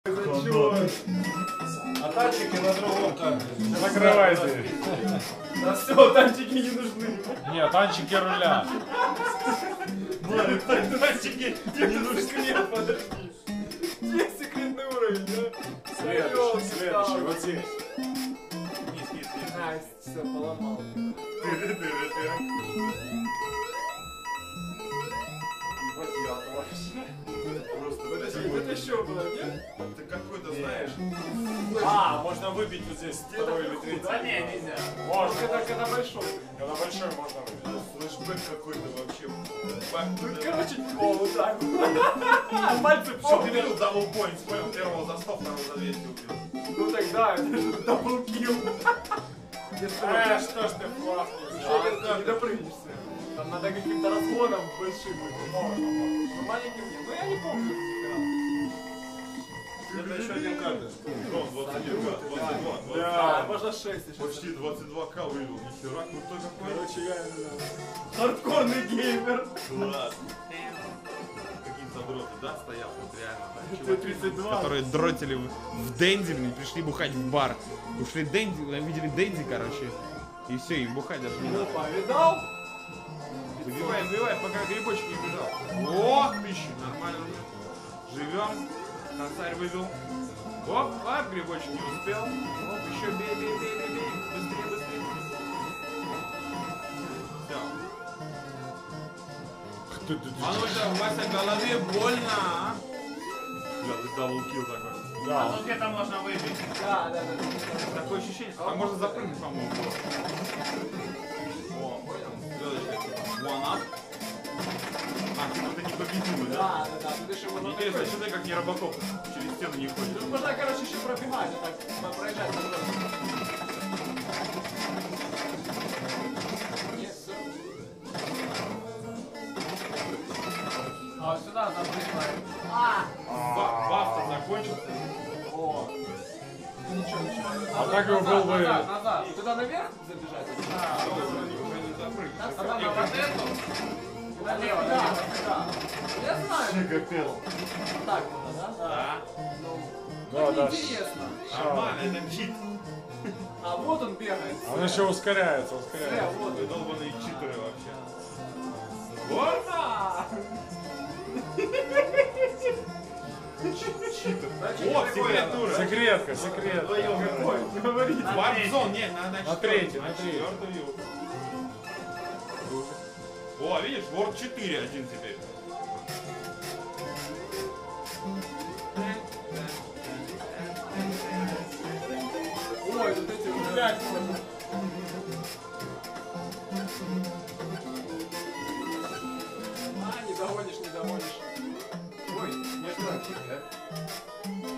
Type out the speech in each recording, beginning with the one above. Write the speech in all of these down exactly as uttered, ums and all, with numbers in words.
А танчики на другом карте. Закрывай дверь. Да все, танчики не нужны. Нет, танчики руля. Нет, танчики не нужны. Подожди. Где секретный уровень, да? Следующий, следующий, вот здесь. Низ, низ, низ. А, все, поломал. Это еще было, нет? Ты какой-то знаешь? А, можно выбить вот здесь второй или третий. Да не, нельзя. Можно. Это когда большой. Когда большой можно выбить. Флэшбэк какой-то вообще. Тут, короче, о, вот так. Пальцы Все, ты помнят. видел даблпоинт, понял? Первого за сто, второго за двести убил. Ну тогда, это же даблкил. Э, что ж ты флаг не взял? Не допрыгнешься. Там надо каким-то разгоном большим быть. Можно, можно. Ну маленьким нет. Ну я не помню. Это еще один карточка. Ну, двадцать один, двадцать два, двадцать два. Да, можно шесть еще. Почти двадцать два ка вывел. Нихера, крутой какой. Короче, я да. Хардкорный геймер. Класс. Какие задроты, да, стоят вот реально. Это Чуваки, тридцать два. Которые дротили в, в Денди, блин, пришли бухать в бар. Ушли Денди, увидели Денди, короче. И все, и бухать даже не надо. Опа, видал? Выбивай, выбивай, пока грибочек не бежал. О, тысячу, нормально. Живем. Косарь вывел. Оп, оп, грибочек не успел. Оп, еще бей, бей, бей, бей, бей. Быстрее, быстрее. Все. А ну что, Вася, голове больно, а? Бля, ты даблкил такой. Да. А ну где-то можно выбить. Да, да, да. Такое ощущение. А можно запрыгнуть, по-моему. О, понял? Звездочка. One up. А, типа ты непобедимый, да? Да, да, да. Ты же его Интересно, что ты как не Робокоп через стену не ходишь. Тут можно, короче, еще пробегать, вот так, проезжать на дорогу. Нет, все. А вот сюда там прибываем. А! Баф-то закончился. О! Ничего, ничего. А так его был бы... Назад, назад. Туда наверх забежать? А, уже не запрыгнешь. А там на вот эту? Налево, да, да. Я знаю. Капец. Вот так надо, да? Да. Ну, Да, так да. интересно. Нормально, это чит. А вот он бегает. Он еще ускоряется, Слева, ускоряется. вот Вы он. долбаные читеры вообще. Вот так! Читер. О, О, секретура. Секретка, секретка. Вдвоем. Ой, не говорите. Варп-зон, не, надо На третий, на на третий. четвертую. О, видишь, Ворд четыре один теперь. Ой, тут эти гулять можно. А, не догонишь, не догонишь. Ой, не остановись, да?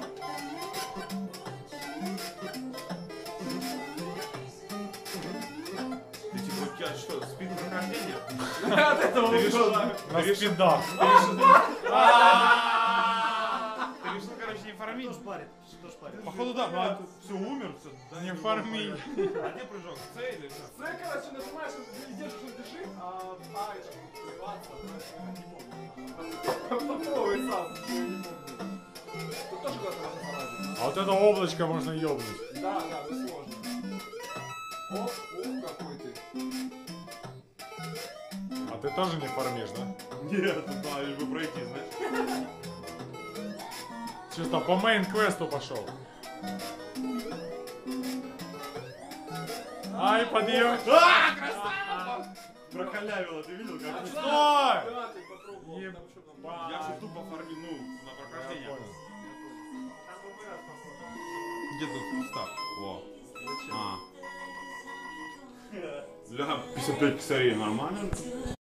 Ты типа, у тебя что, спид прохождение? От этого Ты решил, угла. На спидах. ты решил, А, ты решил, короче, не фармить? Что ж парит? Походу, да, ну, а все, умер, все. Не фарми. А где прыжок? С или что? С, короче, нажимаешь, и держишь режим, а А это плеваться, не помню. Попробуй сам, я не помню. Тут тоже куда-то можно залазить. А вот это облачко можно ёбнуть. Да, да, это сложно. О, ух, какой ты. А ты тоже не фармишь, да? Нет, тут надо лишь бы пройти, знаешь. Чисто по мейн-квесту пошел. Ай, подъем. А, красава! Прохалявила, ты видел, как? Стой! Да, ты попробовал. Еб- Там что там? Я же тупо фармил, ну, на прохождение. Я понял. Там бы раз походу. Где тут став? Во. А. Бля, пятьдесят пять косарей, нормально?